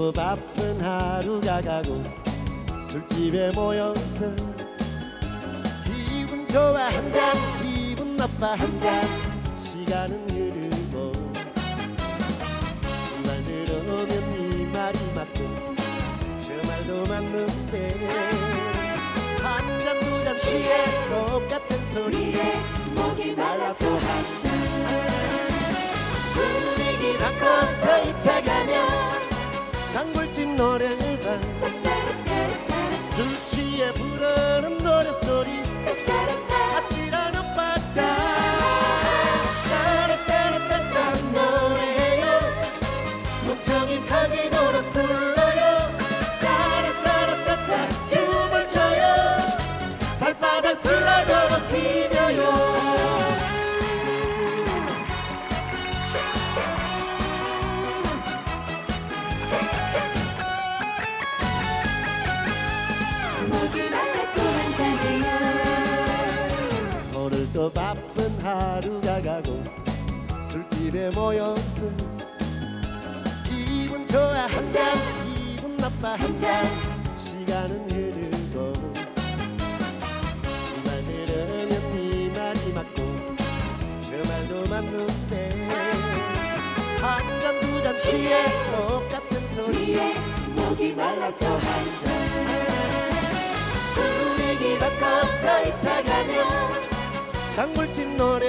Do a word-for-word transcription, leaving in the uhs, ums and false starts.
오늘도 바쁜 하루가 가고 술집에 모여서 기분 좋아 한잔 기분 나빠 한잔 시간은 흐르고 이 말 들으면 네 말이 맞고 저 말도 맞는데 한 잔 두 잔 취해 똑같은 소리에 목이 말라 또 한잔 분위기 바꿔서 이 차 가면 단골집 노래방 술 취해 부르는 노래소리 아찔한 오빠자 짜라짜라짜짜 노래해요 목청이 터지도록 불러요 짜라짜라짜짜 춤을 춰요 발바닥 불러도록 비벼요 오늘도 바쁜 하루가 가고 술집에 모여서 기분 좋아 한잔 기분 나빠 한잔 시간은 흐르고 이 말 들으면 네 말이 맞고 저 말도 맞는데 한 잔 두 잔 취해 똑같은 소리에 목이 말라 또 한잔 분위기 바꿔서 이 차 가면 단골집 노래